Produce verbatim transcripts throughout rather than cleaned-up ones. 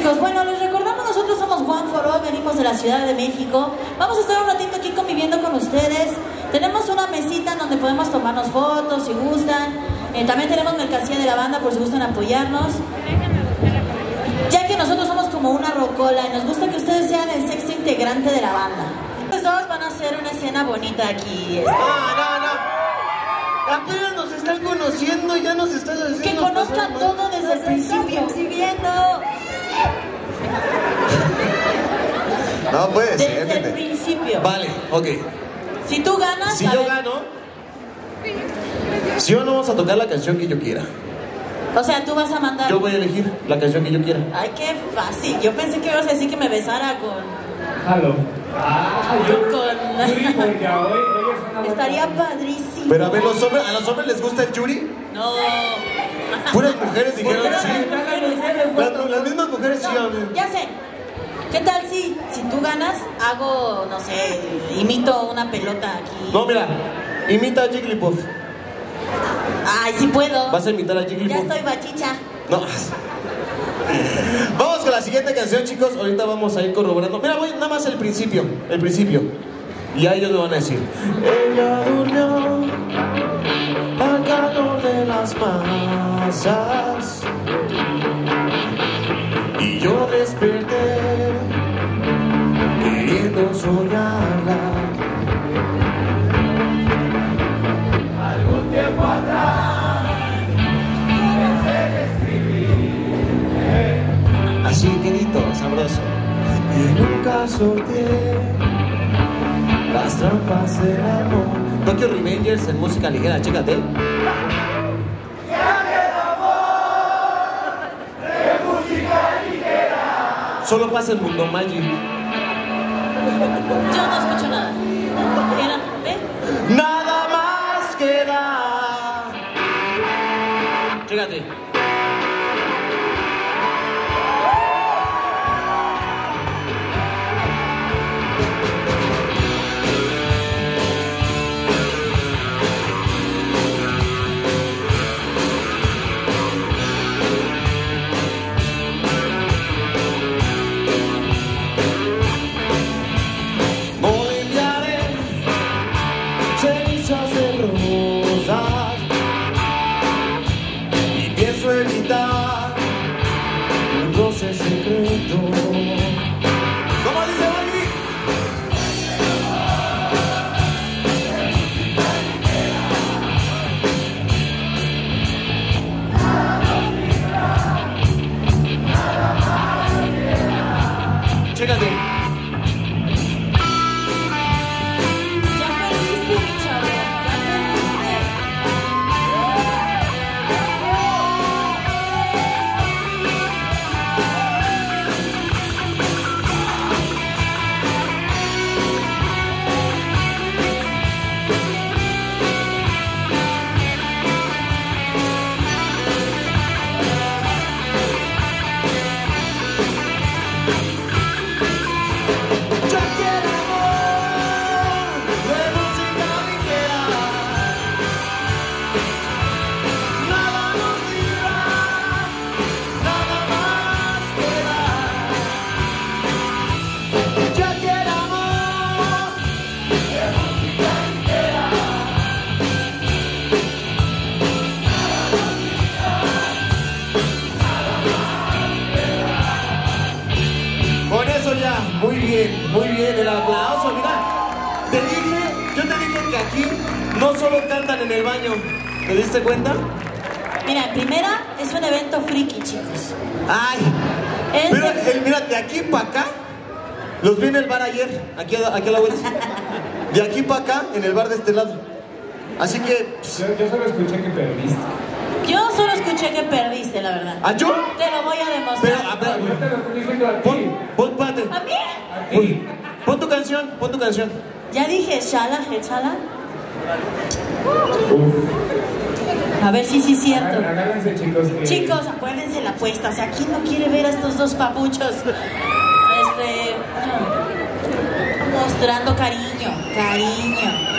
chicos, bueno, les recordamos, nosotros somos One for All, venimos de la Ciudad de México. Vamos a estar un ratito aquí conviviendo con ustedes. Tenemos una mesita en donde podemos tomarnos fotos si gustan. Eh, también tenemos mercancía de la banda por si gustan apoyarnos. Ya que nosotros somos como una rocola y nos gusta que ustedes sean el sexto integrante de la banda. Los dos van a hacer una escena bonita aquí. No, no, no. Apenas nos están conociendo y ya nos estás haciendo... Que conozcan todo desde el principio. Sí, viendo. No puede ser. Desde el principio. Vale, ok. Si tú ganas... Si yo ver... gano, si o no vamos a tocar la canción que yo quiera. O sea, tú vas a mandar... Yo voy a elegir la canción que yo quiera. Ay, qué fácil. Yo pensé que ibas a decir que me besara con... Halo. Ah, yo... Con... Yuri, porque hoy, hoy es una... Estaría padrísimo. Pero a ver, ¿los hombres, ¿a los hombres les gusta el Yuri? No. Puras mujeres dijeron Puras sí. mujeres. Las, las mismas mujeres sí. No, ya sé. ¿Qué tal si, si tú ganas, hago, no sé, imito una pelota aquí? No, mira, imita a Jigglypuff. Ay, sí puedo. ¿Vas a imitar a Ya Jigglypuff? estoy bachicha. No. Vamos con la siguiente canción, chicos. Ahorita vamos a ir corroborando. Mira, voy nada más el principio. El principio. Y a ellos me van a decir. Ella durmió al calor de las masas y yo desperté queriendo soñarla. Algún tiempo atrás pensé escribir así quedito, sabroso, y nunca solté las trampas del amor. Tokyo Revengers en música ligera, chécate. Solo pasa el Mundo Magic. Yo no escucho nada. Mira, ¿ve? Nada más queda. Chécate. Chécate. Ya perdiste, mi chavo. Muy bien, muy bien, el aplauso, mira. Te dije, yo te dije que aquí no solo cantan en el baño. ¿Te diste cuenta? Mira, en primera es un evento friki, chicos. Ay, Es pero de- el, mira, de aquí para acá, los vi en el bar ayer, aquí a, aquí a la vuelta. De aquí para acá, en el bar de este lado. Así que... Yo, yo solo escuché que perdiste. Yo solo escuché que perdiste, la verdad. ¿A yo? Te lo voy a demostrar. Pero, a ver, Yo te lo estoy diciendo a ti. pon, pon, espérate. ¿A mí? A ti. Pon tu canción, pon tu canción. Ya dije, shala, chala. Uf. A ver si sí es cierto. Agárrense, agárrense, chicos. que- Chicos, acuérdense la apuesta. O sea, ¿quién no quiere ver a estos dos papuchos? Este... mostrando cariño, cariño.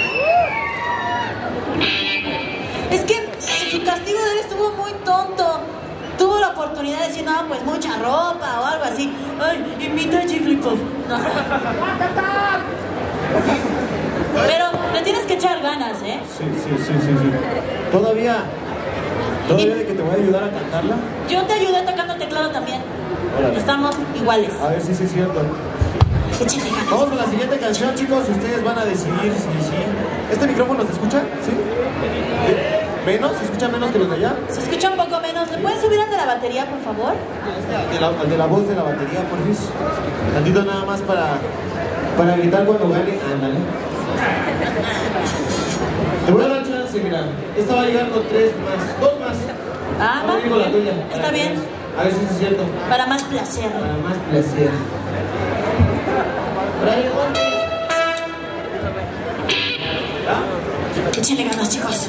Es que eh, su castigo de él estuvo muy tonto. Tuvo la oportunidad de decir, no, pues mucha ropa o algo así. así, ay, invita a Jigglypuff. No. Pero le tienes que echar ganas, ¿eh? Sí, sí, sí, sí, sí. Todavía, todavía de que te voy a ayudar a cantarla. Yo te ayudé tocando el teclado también. Órale. Estamos iguales. A ver si sí es cierto. Échale ganas. Vamos con la siguiente canción, chicos. Ustedes van a decidir si sí. ¿Este micrófono se escucha? ¿Sí? ¿Menos? ¿Se escucha menos que los de allá? Se escucha un poco menos. ¿Le pueden subir al de la batería, por favor? Al de la, al de la voz de la batería, por fin. Tantito nada más para, para gritar cuando gane. Ándale. Te voy a dar chance, mira. Esta va a llegar con tres más. Dos más. Ah, Vamos a ir con la tuya. Está bien. A ver si es cierto. Para más placer. Para más placer. ¿Ya? Échenle ganas, chicos.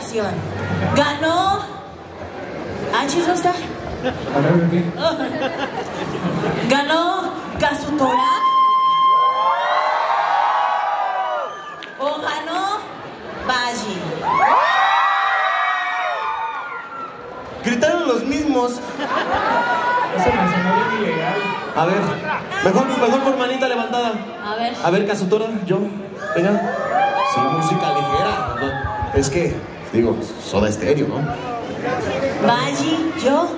ocasión ganó... ¿Anchis no está? A ver, ¿de qué? ¿Ganó Kazutora? ¿O ganó Baji? Gritaron los mismos. Eso me sonó bien ilegal. A ver, mejor, mejor por manita levantada. A ver. A ver, Kazutora, yo, venga. Sí, música ligera. Es que, digo, Soda Stereo, ¿no? Baji, yo.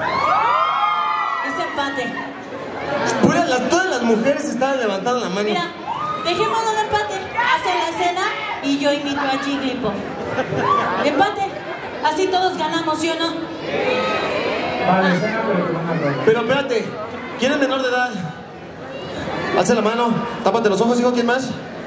Es empate. Pura, las, todas las mujeres estaban levantando la mano. Mira, dejémoslo de empate. Hace la escena y yo invito a Jigglypuff. Empate. Así todos ganamos, ¿sí o no? Vale, escena, pero con una rola. Pero espérate, ¿quién es menor de edad? Alza la mano, tápate los ojos, hijo, ¿quién más?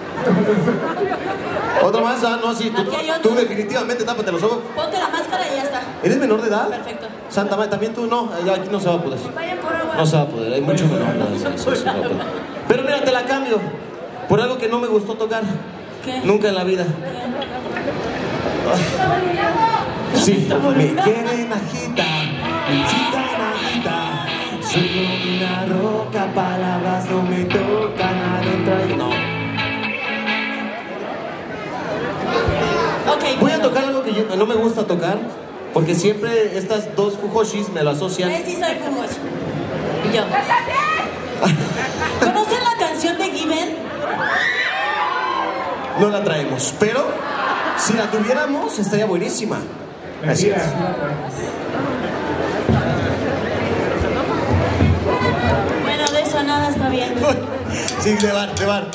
¿Otro más? Ah, no, sí, tú, Aquí hay otro. tú definitivamente tápate los ojos. Ponte la máscara y ya está. ¿Eres menor de edad? Perfecto. Santa Madre, también tú no, ya aquí no se va a poder. Vayan por agua. No se va a poder, hay mucho menor de edad. Sí, sí, sí, no puede. Pero mira, te la cambio. Por algo que no me gustó tocar. ¿Qué? Nunca en la vida. Sí, me quieren agitar, me incitan a agitar. Soy como una roca, palabras no me tocan adentro. No. Ok. Voy a tocar algo que yo- no me gusta tocar, porque siempre estas dos fujoshis me lo asocian. Eh, sí soy Fumoshi. Yo. ¿Conocen la canción de Given? No la traemos, pero si la tuviéramos estaría buenísima. Así Mentira, es. sí la traemos. Bueno, de eso nada está bien. Sí, de bar, de bar.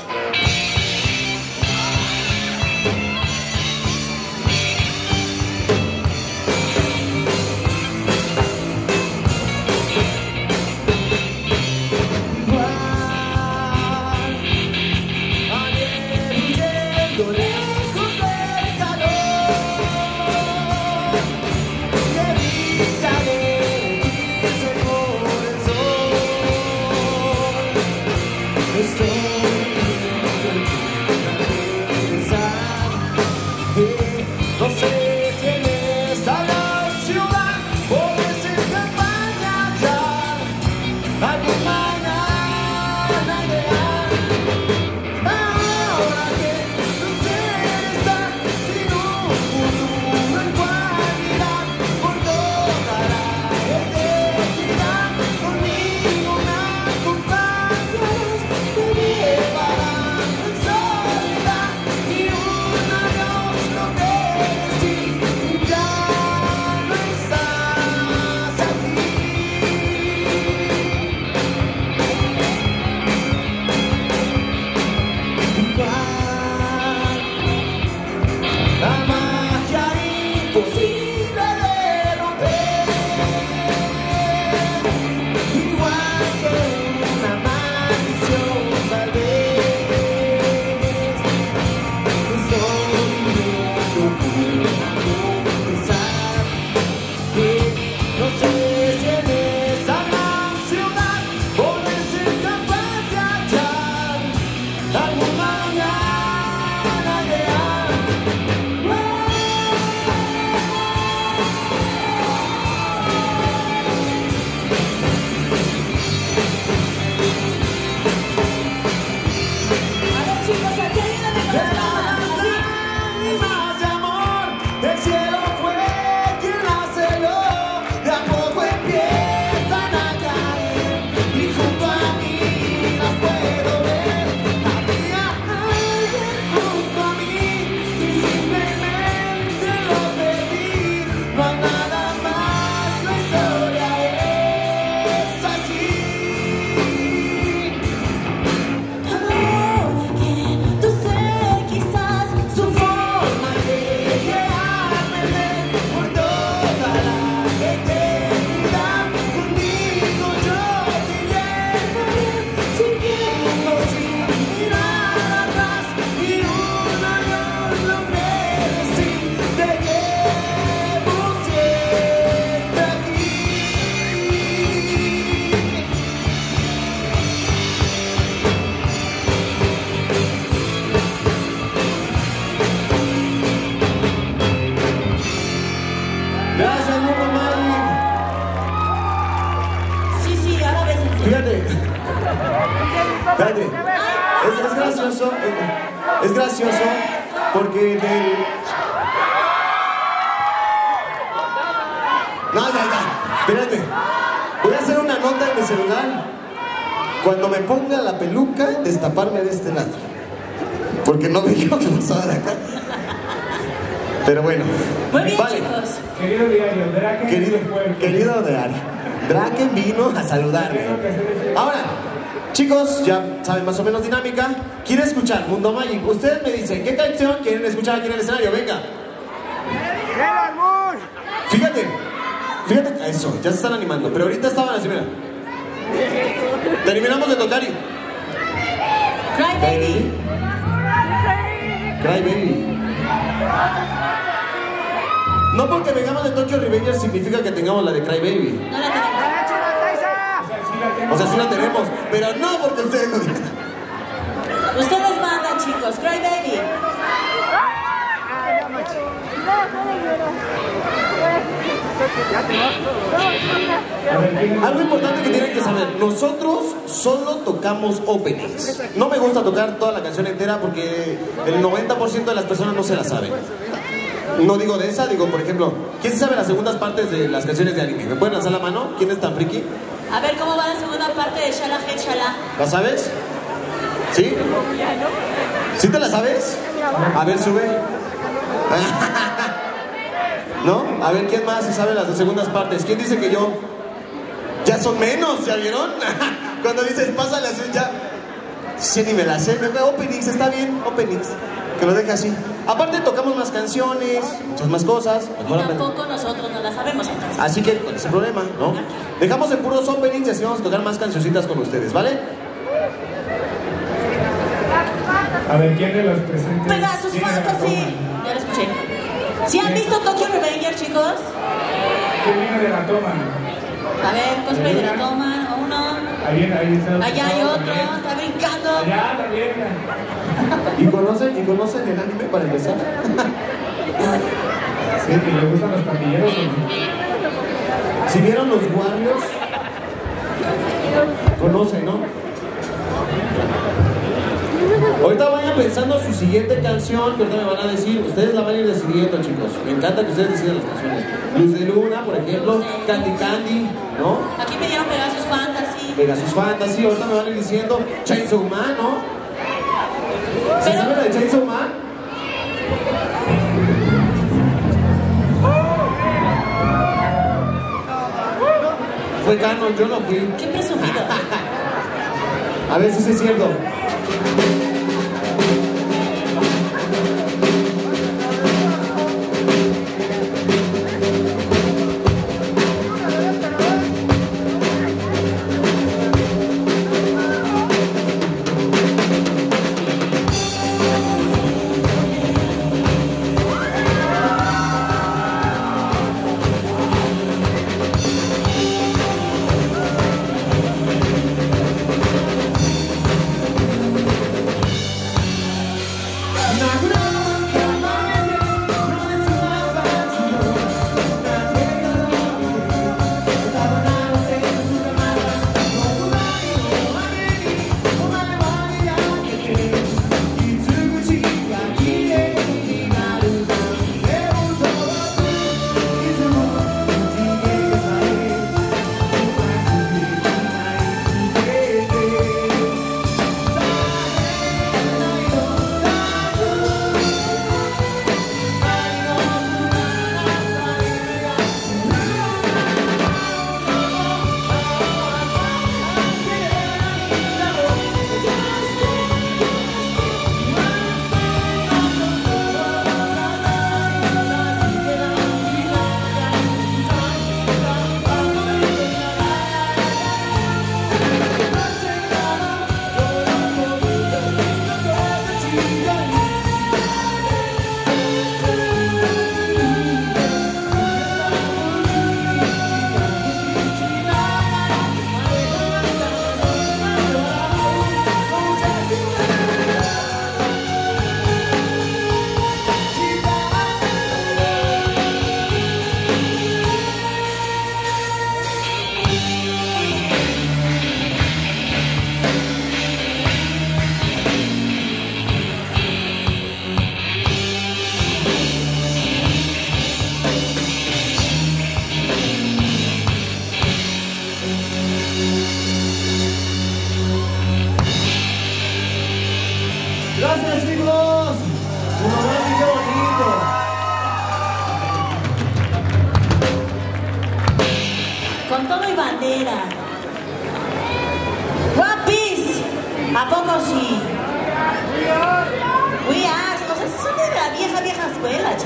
No sé si en esta gran ciudad puedes escapar ya algún mañana ideal. Ahora que no sé estar sin un futuro en cualidad por toda la eternidad. Conmigo me acompañas, te llevarán en soledad y un adiós no te decir, ya no estás aquí. La magia imposible de romper, igual que una maldición tal vez. Estoy viviendo por confesar que no sé si en esa gran ciudad podré ser capaz de hallar algún mañana ideal. Espérate. Es, es gracioso. Es, es gracioso porque en el... No, ya, ya. Espérate. Voy a hacer una nota en mi celular. Cuando me ponga la peluca, destaparme de este lado. Porque no me quiero que pasara de acá. Pero bueno. Muy bien, vale. chicos. Querido diario, Draken. Querido, querido diario. Draken vino a saludarme. Ahora, chicos, ya saben más o menos dinámica. ¿Quieren escuchar Mundo Magic? Ustedes me dicen, ¿qué canción quieren escuchar aquí en el escenario? Venga. Fíjate. Fíjate. Eso, ya se están animando. Pero ahorita estaban así, mira. Terminamos de tocar y... Cry Baby. Cry Baby. No porque vengamos de Tokyo Revengers significa que tengamos la de Cry Baby. No la tenemos. O sea, sí la tenemos, pero no porque ustedes lo digan. Ustedes mandan, chicos. Cry Baby. Algo importante que tienen que saber, nosotros solo tocamos openings. No me gusta tocar toda la canción entera porque el noventa por ciento de las personas no se la saben. No digo de esa, digo, por ejemplo, ¿quién sabe las segundas partes de las canciones de anime? ¿Me pueden lanzar la mano? ¿Quién es tan friki? A ver cómo va la segunda parte de Shala Head Shala. ¿La sabes? ¿Sí? ¿Sí te la sabes? A ver, sube. ¿No? A ver, ¿quién más se sabe las de segundas partes? ¿Quién dice que yo? Ya son menos, ¿ya vieron? Cuando dices, pásale así, ya... Sí, ni me la sé. Openings, está bien, openings. Que lo deje así. Aparte tocamos más canciones, muchas más cosas. Y tampoco nosotros no la sabemos entonces. Así que, ¿cuál es el problema? ¿No? Dejamos de puros openings y así vamos a tocar más cancioncitas con ustedes, ¿vale? A ver, ¿quién de los presentes? Pegasus tiene la Fantasy. toma? Ya lo escuché. ¿Sí han visto Tokyo Revenger, chicos? ¿Quién viene de la toma? A ver, cosplay de la toma, uno. Ahí, ahí está. Allá hay otro, también. está brincando. Allá también. ¿Y conocen, ¿Y conocen el anime para empezar? Sí, que le gustan los pandilleros. ¿O? Si vieron los Warriors, conocen, ¿no? Ahorita vayan pensando su siguiente canción, que ahorita me van a decir, ustedes la van a ir decidiendo, chicos. Me encanta que ustedes decidan las canciones. Luz de Luna, por ejemplo, Candy Candy, ¿no? Aquí me dieron Pegasus Fantasy. Pegasus Fantasy, ahorita me van a ir diciendo Chainsaw Man, ¿no? ¿Se Pero- sabe la de Chainsaw Man? Fue canon, yo no fui. Qué presumido. A ver si sí es cierto.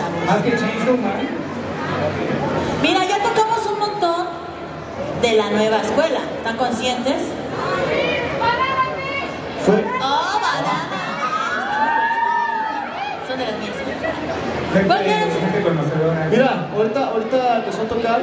chavos. Más que Chainsaw Man. Mira, ya tocamos un montón de la nueva escuela. ¿Están conscientes? Fue. ¡Oh, banana! Son de las mías. Gente, ¿Por qué? gente conocedora. Mira, ahorita, ahorita empezó a tocar.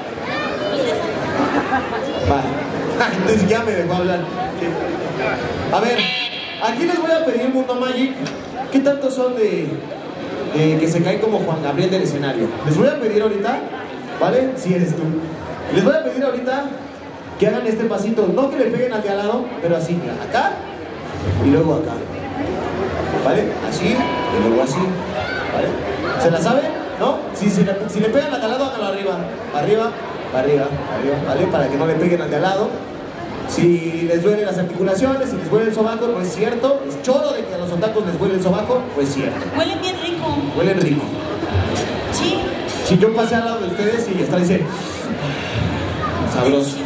Vale. Ni siquiera me dejó hablar. Sí. A ver, aquí les voy a pedir Mundo Magic. ¿Qué tanto son de, de que se caen como Juan Gabriel del escenario? Les voy a pedir ahorita, ¿vale? Si eres tú. Les voy a pedir ahorita que hagan este pasito. No que le peguen al de al lado, pero así, mira, acá y luego acá. ¿Vale? Así y luego así. ¿Vale? ¿Se la saben? ¿No? Si, si, le, si le pegan al de al lado, háganlo arriba. Arriba, arriba, arriba, ¿vale? Para que no le peguen al de al lado. Si les duelen las articulaciones, si les duele el sobaco, no es cierto. Es choro de que a los otakus les duele el sobaco, pues es cierto. Huelen bien rico. Huelen rico. Sí. Si yo pasé al lado de ustedes y está dice sabroso.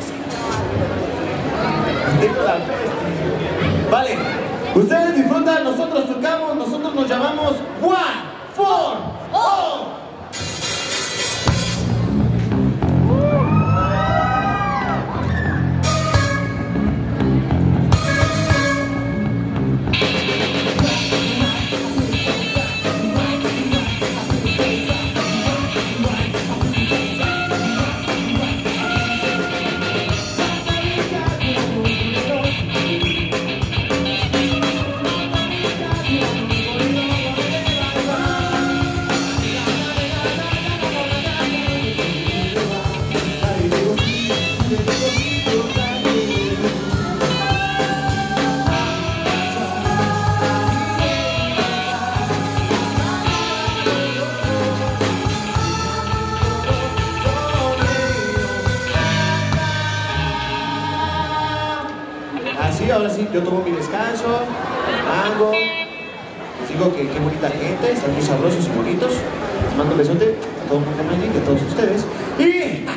Vale, ustedes disfrutan, nosotros tocamos, nosotros nos llamamos One, Four, Oh. Así, ahora sí, yo tomo mi descanso, mango, les digo que qué bonita gente, están muy sabrosos y bonitos. Les mando un besote a todo el mundo Magic, a todos ustedes. Y...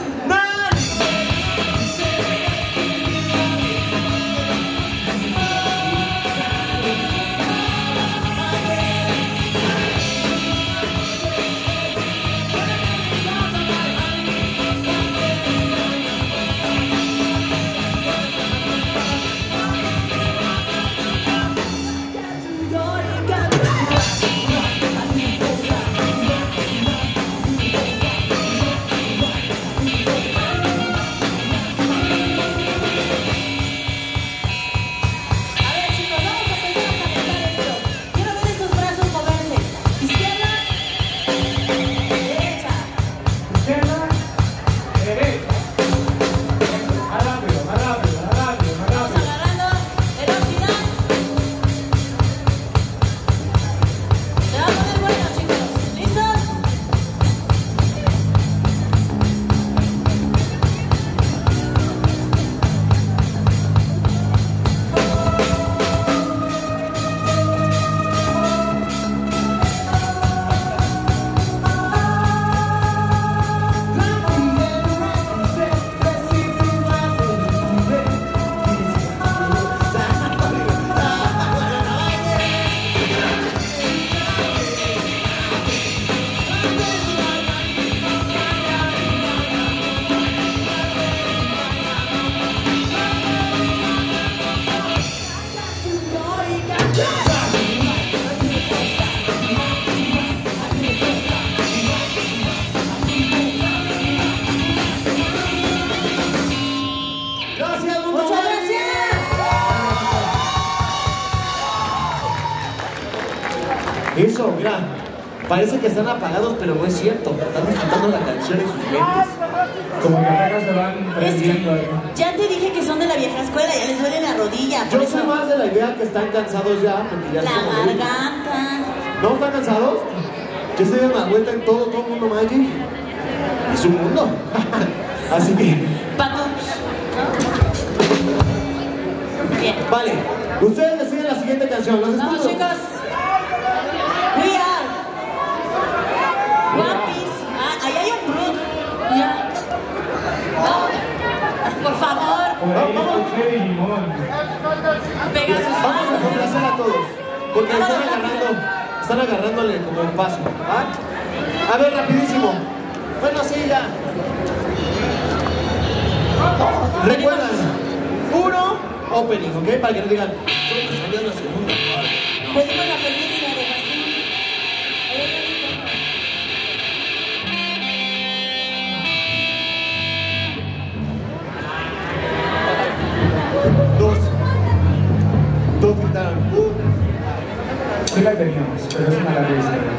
Eso, mira, parece que están apagados, pero no es cierto. Están disfrutando la canción en sus mentes. Como que apenas se van Es prendiendo. que ya te dije que son de la vieja escuela, ya les duele la rodilla. Por Yo eso soy más de la idea que están cansados ya, porque ya la están ahí. garganta. ¿No están cansados? Yo estoy dando la vuelta en todo, todo el mundo Magic. Es un mundo. Así que... Pato. Bien. Vale, ustedes deciden la siguiente canción. ¿Los Vamos, escucho? chicos. We are One Piece. Ah, ahí hay un Groot. Ya. No. Por favor. Por ahí escuché Digimon. Pegasus. Vamos a complacer a todos, porque están agarrando, están agarrándole como un paso. ¿Ah? A ver, rapidísimo. Bueno, sí, ya. Recuerdan, puro opening, ¿ok? Para que no digan, ¿cómo que salió la segunda? Pedimos la permiso de Brasil. Dos. Dos gritaron. Uh. Sí la teníamos, pero es una larga historia.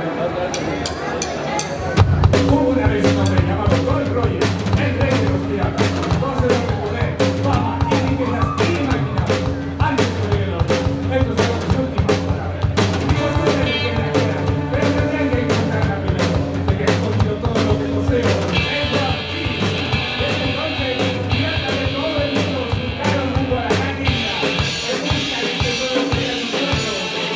Hubo una vez un hombre llamado Gold Roger, el rey de los piratas. Poseedor de poder, fama y riquezas inimaginables. Antes de morir el hombre, estos son sus últimas palabras. Digo, soy la leyenda que era, pero tendrían que encontrarla primero, de que he escondido todo lo que poseo. ¡Es la vida! Desde entonces, piratas de todo el mundo surcaron rumbo a la gran isla. En busca de este pueblo que era su sueño.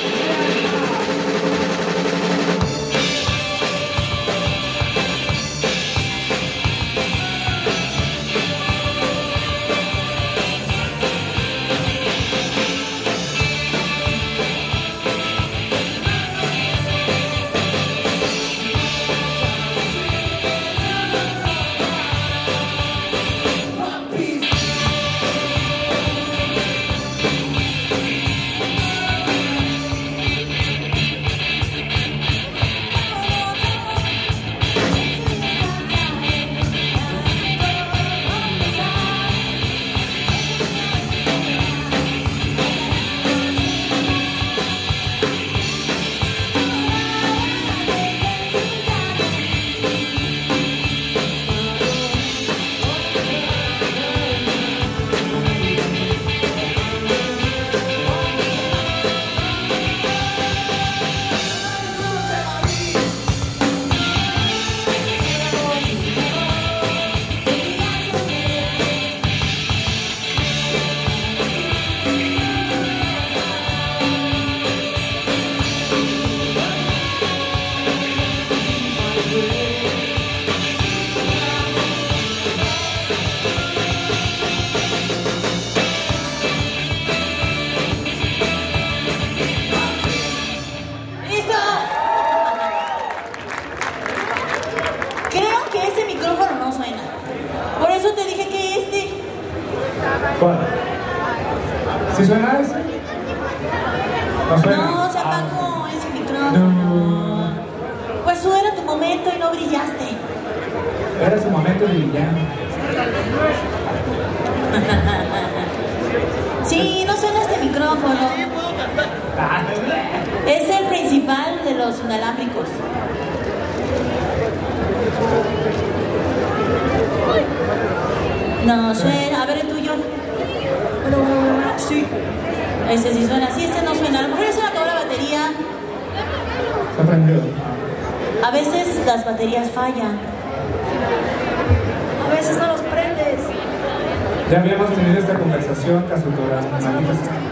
¡Listo! Creo que ese micrófono no suena. Por eso te dije que este. ¿Cuál? ¿Sí suena ese? No suena. No, se apagó ese micrófono. No. Pues tú era tu momento y no brillaste. Era su momento de brillar. Sí, no suena este micrófono. Es el principal de los inalámbricos. No suena. A ver el tuyo. Sí. Ese sí suena. Sí, este no suena. A lo mejor ya se me acabó la batería. Se aprendió. A veces las baterías fallan. A veces no los prendes. Ya habíamos tenido esta conversación, Casutora. Maldita sea.